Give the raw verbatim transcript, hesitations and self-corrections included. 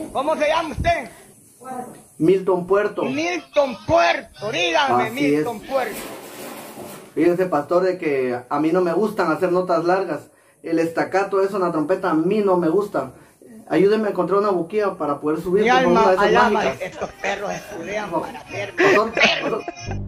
¿Cómo se llama usted? Milton Puerto. Milton Puerto, dígame, Así Milton es. Puerto. Fíjense, pastor, de que a mí no me gustan hacer notas largas. El estacato, eso en la trompeta, a mí no me gusta. Ayúdenme a encontrar una buquilla para poder subir. Mi por favor, alma, una de esas alma, mágicas. estos perros escudean para hacer Pastor, perros. pastor,